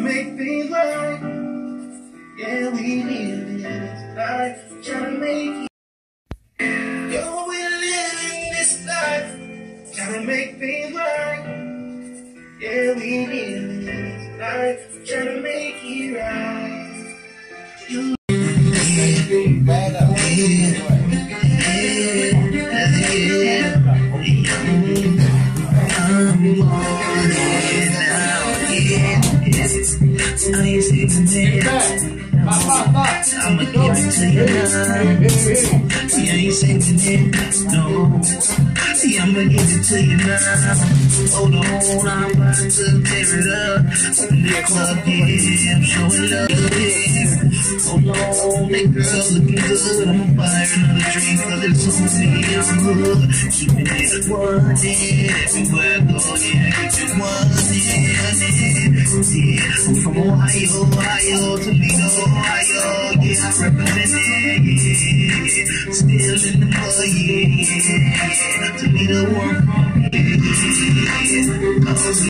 make things right. Yeah, we live this life, tryna make it. Yo, we living this life, tryna make things right. Yeah, we live this life, tryna make it right. You I'ma give it to you now. See, I ain't saving it, no. See, I'ma give it to you now. Hold on, I'm about to tear it up. In the club, yeah, I'm showing love. Hold on, that girl looking good. I'ma buy her another drink, cause it's only I'm good. Keeping it wanted, everywhere I go, yeah, keep it wanted. Yeah, I'm from Ohio, Toledo, Ohio, yeah, I represent it, yeah. Still in the mud, yeah. Toledo, where I'm from, yeah.